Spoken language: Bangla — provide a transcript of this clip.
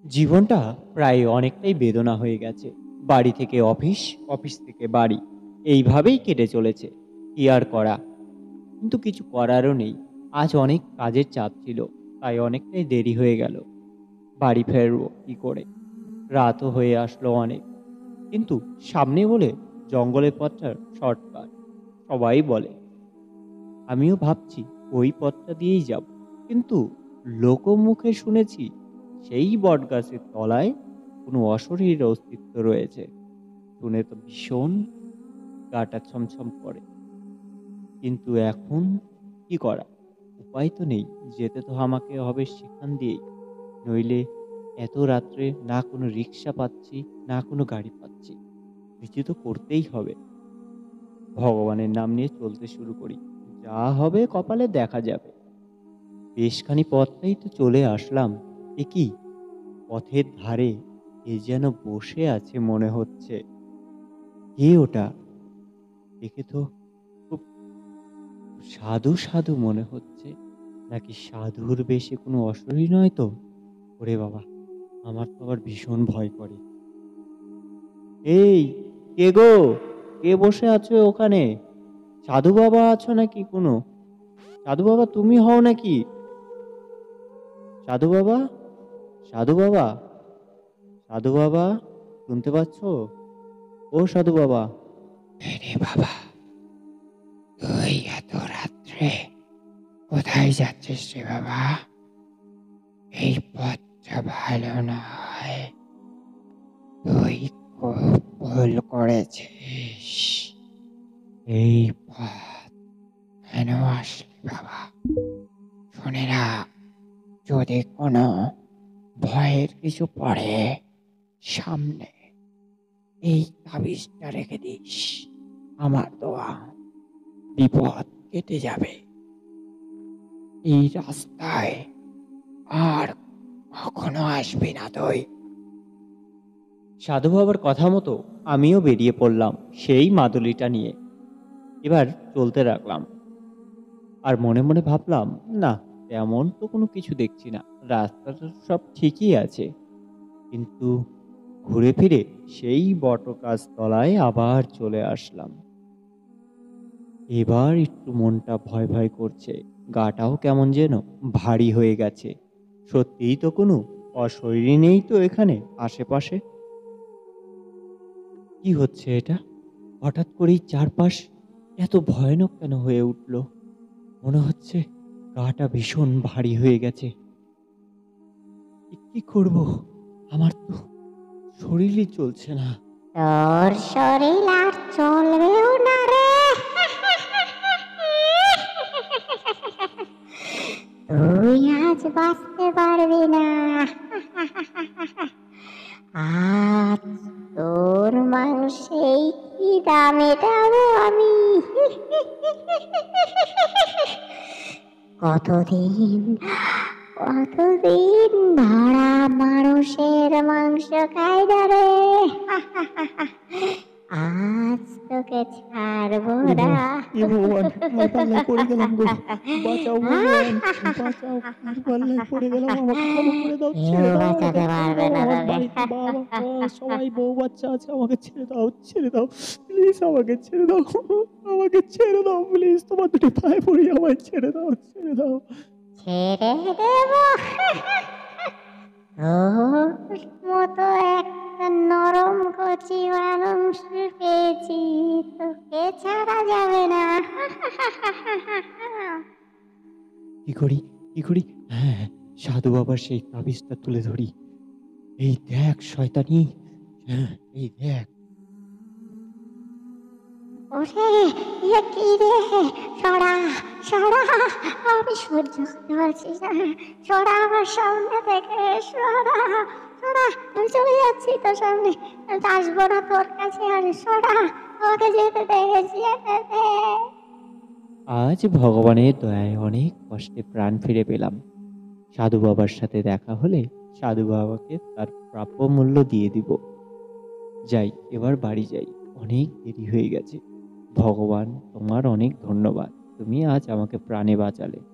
জীবনটা প্রায় অনেকটাই বেদনা হয়ে গেছে। বাড়ি থেকে অফিস, অফিস থেকে বাড়ি। এইভাবেই কেটে চলেছে। কি আর করা? কিন্তু কিছু করারও নেই। আজ অনেক কাজের চাপ ছিল। তাই অনেকটাই দেরি হয়ে গেল। বাড়ি ফেরবো কি করে? রাতও হয়ে আসলো অনেক। কিন্তু সামনে বলে জঙ্গলের পথটা শর্টকাট। সবাই বলে। আমিও ভাবছি ওই পথটা দিয়েই যাব। কিন্তু লোকমুখে শুনেছি সেই বটগাছের তলায় কোনো অশরীরীর অস্তিত্ব রয়েছে। শুনে তো ভীষণ গাটা ছমছম করে। কিন্তু এখন কি করা? উপায় তো নেই। যেতে তো আমাকে হবে সেখান দিয়েই। নইলে এত রাত্রে না কোনো রিক্সা পাচ্ছি, না কোনো গাড়ি পাচ্ছি। কিছু তো করতেই হবে। ভগবানের নাম নিয়ে চলতে শুরু করি। যা হবে কপালে দেখা যাবে। বেশখানি পথটাই তো চলে আসলাম। এ কি? পথের ধারে কে যেন বসে আছে মনে হচ্ছে। কে ওটা? দেখে তো খুব সাধু সাধু মনে হচ্ছে। নাকি সাধুর বেশে কোনো অশরীরী নয় তো? ওরে বাবা, আমার তো আবার ভীষণ ভয় করে। এই, কে গো? কে বসে আছো ওখানে? সাধু বাবা আছো নাকি কোনো? সাধু বাবা তুমি হও নাকি? সাধু বাবা, সাধু বাবা, সাধু বাবা, শুনতে পাচ্ছো? ও সাধু বাবা। আরে বাবা, তুই এত রাত্রে কোথায় যাচ্ছিস রে বাবা? এই পথটা ভালো নয়। তুই খুব ভুল করেছিস। এই পথ কেন আসলি বাবা? শুনে রাখ, যদি কোনো ভয়ের কিছু পড়ে সামনে, এই তাবিজটা রেখে দিস। আমার দোয়া, বিপদ কেটে যাবে। এই রাস্তায় আর কখনো আসবি না তুই। সাধু বাবার কথা মতো আমিও বেরিয়ে পড়লাম সেই মাদুলিটা নিয়ে। এবার চলতে রাখলাম। আর মনে মনে ভাবলাম, না, তেমন তো কোনো কিছু দেখছি না। রাস্তাটা সব ঠিকই আছে। কিন্তু ঘুরে ফিরে সেই বটগাছ তলায় আবার চলে আসলাম। এবার একটু মনটা ভয় ভয় করছে। গাটাও কেমন যেন ভারী হয়ে গেছে। সত্যিই তো কোনো অশরীরী নেই তো এখানে আশেপাশে। কি হচ্ছে এটা? হঠাৎ করেই চারপাশ এত ভয়ানক কেন হয়ে উঠল? মনে হচ্ছে গাটা ভীষণ ভারী হয়ে গেছে। কি করব? আমার তো শরীরই চলছে না। তোর শরীর আর চলবেও না রে। তুই আজ বাঁচতে পারবি না। আজ তোর মাংসেই কি দাম মেটাবো আমি। কতদিন কতদিন ধরা মানুষের মাংস খাই না রে। আজ তোকে ছাড়বো না। ভগবান, কার পাল্লায় পড়ে গেলাম গো? বাঁচাও ভগবান, বাঁচাও, কার পাল্লায় পড়ে গেলাম? আমাকে ক্ষমা করে দাও, কেউ ছেড়ে দাও, আমাকে বাঁচাতে ছেড়ে পারবে দাও। না আমার তোকে। বাড়িতে বাবা মা সবাই বউ বাচ্চা আছে, আমাকে ছেড়ে দাও, ছেড়ে দাও, প্লিজ আমাকে ছেড়ে দাও, আমাকে ছেড়ে দাও প্লিজ, তোমার দুটো পায়ে পড়ি, আমায় ছেড়ে দাও, ছেড়ে দাও। ছেড়ে দেব? তোর মতো একটা নরম কচি মানুষ পেয়েছি, তোকে ছাড়া যাবে না। কি করি, কি করি? হ্যাঁ, সাধু বাবার সেই তাবিজটা তুলে ধরি। এই দেখ শয়তানি, হ্যাঁ, এই দেখ। ওরে, এ কি রে? সরা, সরা, আমি সহ্য করতে পারছি না। সরা আমার সামনে থেকে, সরা, সরা, আমি চলে যাচ্ছি তোর সামনে। আমি আসবো না তোর কাছে আর। সরা, আমাকে যেতে দে, যেতে দে। আজ ভগবানের দয়ায় অনেক কষ্টে প্রাণ ফিরে পেলাম। সাধু বাবার সাথে দেখা হলে সাধু বাবাকে তার প্রাপ্য মূল্য দিয়ে দিব। যাই, এবার বাড়ি যাই। অনেক দেরি হয়ে গেছে। ভগবান, তোমার অনেক ধন্যবাদ। তুমি আজ আমাকে প্রাণে বাঁচালে।